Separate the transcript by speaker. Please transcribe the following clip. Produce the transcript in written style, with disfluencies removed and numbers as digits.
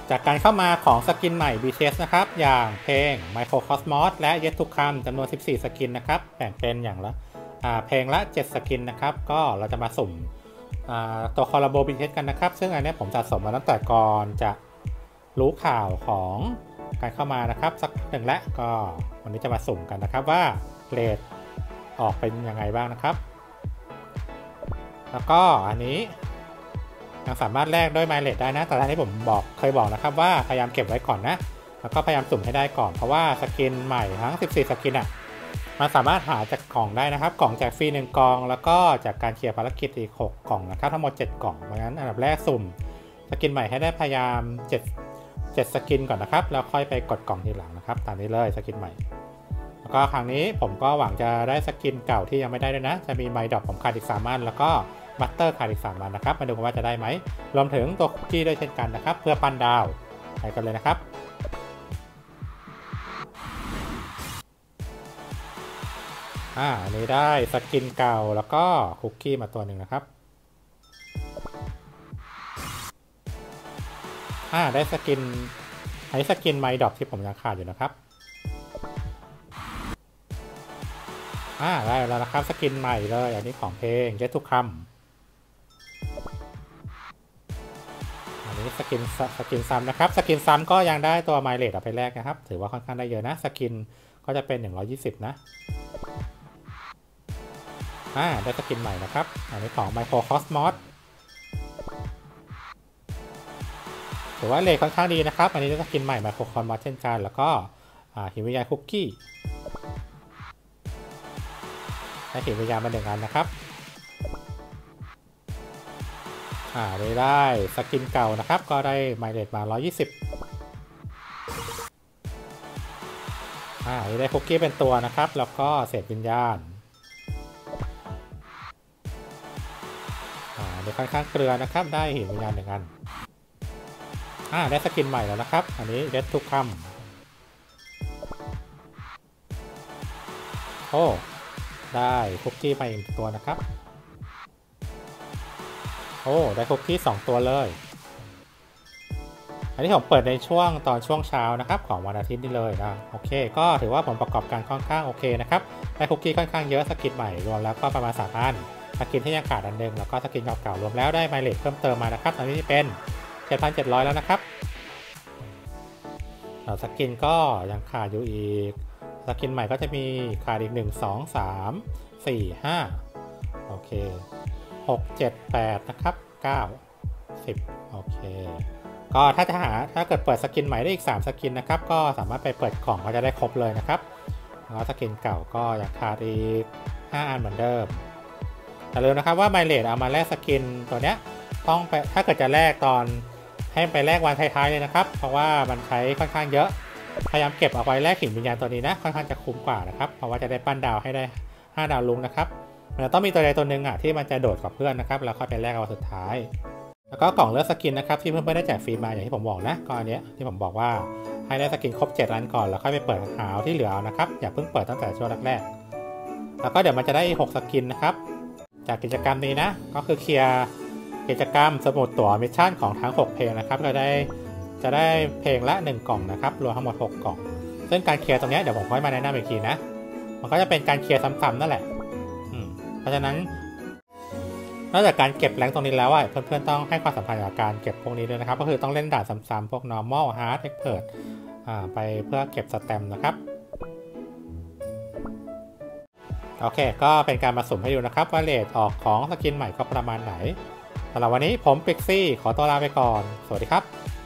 Speaker 1: จากการเข้ามาของสกินใหม่ BTS นะครับอย่างเพลง Microcosmos และ Yet to Come จำนวน 14 สกินนะครับแบ่งเป็นอย่างละเพลงละ 7 สกินนะครับก็เราจะมาสุ่มตัวคอลลาโบ BTS กันนะครับซึ่งอันนี้ผมสะสมมาตั้งแต่ก่อนจะรู้ข่าวของการเข้ามานะครับสักหนึ่งและก็วันนี้จะมาสุ่มกันนะครับว่าเรทออกเป็นยังไงบ้างนะครับแล้วก็อันนี้ยังสามารถแลกด้วยไมล์เลทได้นะแต่ที่ผมเคยบอกนะครับว่าพยายามเก็บไว้ก่อนนะแล้วก็พยายามสุ่มให้ได้ก่อนเพราะว่าสกินใหม่ทั้ง14สกินอ่ะมันสามารถหาจากกล่องได้นะครับกล่องแจกฟรี1กล่องแล้วก็จากการเคลียร์ภารกิจอีก6กล่องนะครับทั้งหมด7กล่องเพราะงั้นอันดับแรกสุ่มสกินใหม่ให้ได้พยายาม7สกินก่อนนะครับแล้วค่อยไปกดกล่องทีหลังนะครับตามนี้เลยสกินใหม่แล้วก็ครั้งนี้ผมก็หวังจะได้สกินเก่าที่ยังไม่ได้ด้วยนะจะมีไมล์ดรอปผมขาดอีก3อันแล้วก็บัตเตอร์ขาดอีก3อันนะครับมาดูกันว่าจะได้ไหมรวมถึงตัวคุกกี้ด้วยเช่นกันนะครับเพื่อปั้นดาวไปกันเลยนะครับอันนี้ได้สกินเก่าแล้วก็คุกกี้มาตัวหนึ่งนะครับได้สกินอันนี้สกินไมล์ดรอปที่ผมยังขาดอยู่นะครับได้แล้วนะครับสกินใหม่เลยอันนี้ของเพลง Yet to Come อันนี้สกินซ้ำนะครับสกินซ้ำก็ยังได้ตัวไมล์เลทเอาไปแลกนะครับถือว่าค่อนข้างได้เยอะนะสกินก็จะเป็น120นะได้สกินใหม่นะครับอันนี้ของ Microcosmos ถือว่าเลทค่อนข้างดีนะครับอันนี้ได้สกินใหม่ Microcosmos เช่นกันแล้วก็หินวิญญาณคุกกี้ได้หินวิญญาณมา1อันนะครับได้สกินเก่านะครับก็ได้ไมล์เลทมา120นี่ได้คุกกี้เป็นตัวนะครับแล้วก็เศษวิญญาณเดี๋ยวค่อนข้างเกลือนะครับได้หินวิญญาณ1อันได้สกินใหม่แล้วนะครับอันนี้ Yet to Come ได้คุกกี้มาอีกตัวนะครับได้คุกกี้2ตัวเลยอันนี้ผมเปิดในช่วงเช้านะครับของวันอาทิตย์นี่เลยนะโอเคก็ถือว่าผลประกอบการค่อนข้างโอเคนะครับได้คุกกี้ค่อนข้างเยอะสกินใหม่รวมแล้วก็ประมาณ3อันสกินที่ยังขาดอันนึงแล้วก็สกินเก่าๆรวมแล้วได้ไมล์เลทเพิ่มเติมมานะครับตอนนี้เป็น 7,700 แล้วนะครับสกินก็ยังขาดอยู่อีกสกินใหม่ก็จะมีขาดอีก1 2 3 4 5โอเค6 7 8นะครับ9 10โอเคก็ถ้าเกิดเปิดสกินใหม่ได้อีก3สกินนะครับก็สามารถไปเปิดกล่องก็จะได้ครบเลยนะครับแล้วสกินเก่าก็ยังขาดอีก5อันเหมือนเดิมแต่ลืมนะครับว่าไมล์เลทเอามาแลกสกินตัวเนี้ยต้องไปถ้าเกิดจะแลกตอนให้ไปแลกวันท้ายๆเลยนะครับเพราะว่ามันใช้ค่อนข้างเยอะพยายามเก็บเอาไว้แลกหินวิญญาณตัวนี้นะค่อนข้างจะคุ้มกว่านะครับเพราะว่าจะได้ปั้นดาวให้ได้5ดาวลุงนะครับมันต้องมีตัวใดตัวหนึ่งที่มันจะโดดกับเพื่อนนะครับแล้วค่อยไปแลกเอาสุดท้ายแล้วก็กล่องเลือกสกินนะครับที่เพื่อนๆได้แจกฟรีมาอย่างที่ผมบอกนะก็อันนี้ที่ผมบอกว่าให้ได้สกินครบ7อันก่อนแล้วค่อยไปเปิดหาที่เหลือนะครับอย่าเพิ่งเปิดตั้งแต่ช่วงแรกๆแล้วก็เดี๋ยวมันจะได้6สกินนะครับจากกิจกรรมนี้นะก็คือเคลียร์กิจกรรมสมุดตั๋วมิชชั่นของทั้ง6เพลงนะครับจะได้เพลงละ1กล่องนะครับรวมทั้งหมด6กล่องซึ่งการเคลียร์ตรงนี้เดี๋ยวผมค่อยมาแนะนำอีกทีนะมันก็จะเป็นการเคลียร์ซ้ำๆนั่นแหละเพราะฉะนั้นนอกจากการเก็บแรงตรงนี้แล้วเพื่อนๆต้องให้ความสำคัญกับการเก็บพวกนี้ด้วยนะครับก็คือต้องเล่นด่านซ้ำๆพวก normal hard expert ไปเพื่อเก็บสแตมป์นะครับโอเคก็เป็นการมาสุ่มให้ดูนะครับว่าเรทออกของสกินใหม่ก็ประมาณไหนสำหรับวันนี้ผมปิกซี่ขอตัวลาไปก่อนสวัสดีครับ